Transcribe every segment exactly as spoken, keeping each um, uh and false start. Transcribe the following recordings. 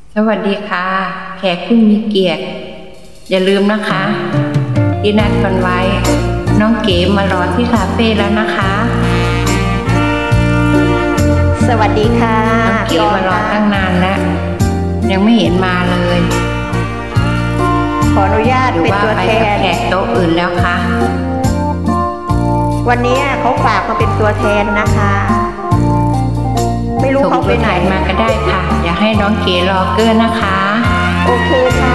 สวัสดีค่ะแขกผู้มีเกียรติอย่าลืมนะคะที่นัดกันไว้น้องเก๋มารอที่คาเฟ่แล้วนะคะสวัสดีค่ะน้องเก๋มารอตั้งนานแล้วยังไม่เห็นมาเลยขออนุญาตเป็นตัวแทนแขกโต๊ะอื่นแล้วค่ะวันนี้เขาฝากมาเป็นตัวแทนนะคะไม่รู้เขาไปไหนมาก็ได้ค่ะอย่าให้น้องเก๋รอเกินนะคะโอเคค่ะ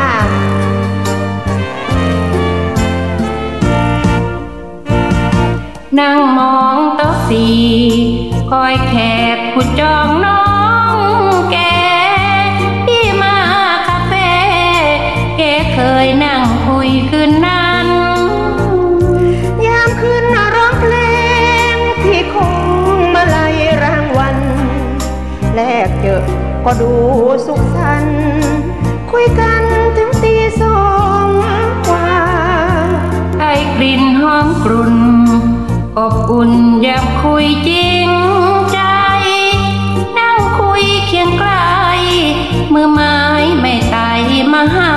นั่งมองโต๊ะสี่คอยแขกผู้จองน้องแกที่มาคาเฟ่แกเคยนั่งคุยคืนนั้นยามคืนร้องเพลงที่คงมาลัยรางวัลแลกเจอก็ดูสุขสันต์คุยกันถึงตีสองกว่าได้กลิ่นหอมกรุ่นอบอุ่นยามคุยจริงใจนั่งคุยเคียงไกลมือไม้ไม่ไต่มาหา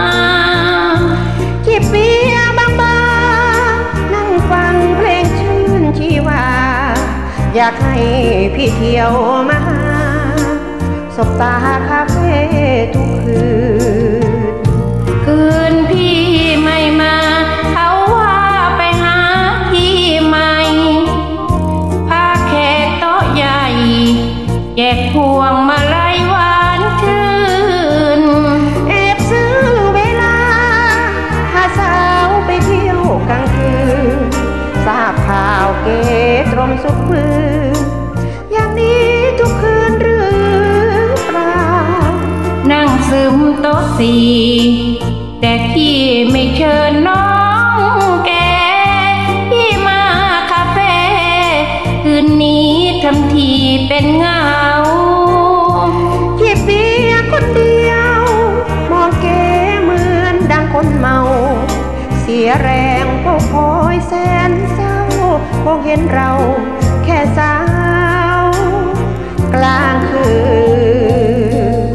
จิบเบียร์บางๆนั่งฟังเพลงชื่นชีวาอยากให้พี่เที่ยวมาหาสบตาคาเฟ่ทุกคืนคืนพี่ไม่มาเขาว่าไปหาที่ใหม่พาแขกโต๊ะใหญ่แจกพวงมาลัยหวานชื่นแอบซื้อเวลาพาสาวไปเที่ยวกลางคืนทราบข่าวเกตรมสุขมืออย่างนี้ทุกคืนหรือเปล่านั่งซึมโต๊ะสี่แต่พี่ไม่เชิญน้องแกพี่มาคาเฟ่คืนนี้ทำทีเป็นเงาจิบเบียร์คนเดียวมองแกเหมือนดังคนเมาเสียแรงเพราะคอยแสนเศร้าคงเห็นเราแค่สาวกลางคืน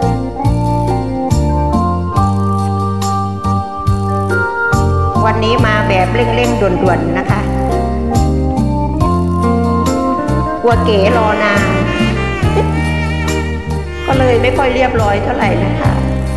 วันนี้มาแบบเร่งๆด่วนๆนะคะกลัวเก๋รอนานก็เลยไม่ค่อยเรียบร้อยเท่าไหร่นะคะ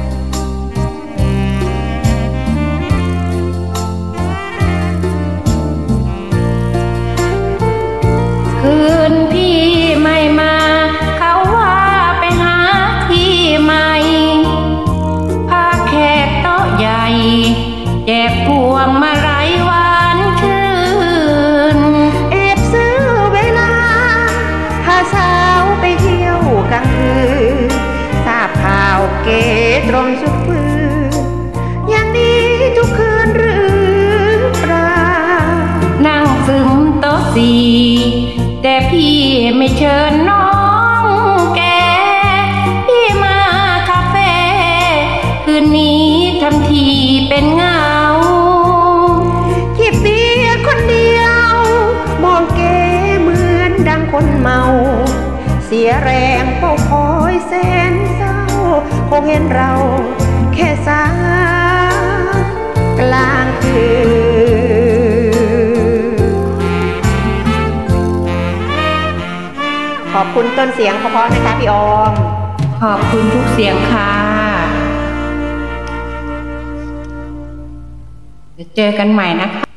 คืนพี่ไม่มาเขาว่าไปหาที่ใหม่พาแขกโต๊ะใหญ่แจกพวงมาลัยหวานชื่นแอบซื้อเวลาพาสาวไปเที่ยวกลางคืนทราบข่าวเกตรมสุดฟืนอย่างนี้ทุกคืนหรือเปล่านั่งซึมโต๊ะสี่แต่พี่ไม่เชิญน้องแกพี่มาคาเฟ่คืนนี้ทำทีเป็นเงาจิบเบียร์คนเดียวมองแกเหมือนดังคนเมาเสียแรงเฝ้าคอยแสนเศร้าคงเห็นเราแค่สาวกลางคืนขอบคุณต้นเสียงเพราะๆนะคะพี่ออมขอบคุณทุกเสียงค่ะเจอกันใหม่นะคะ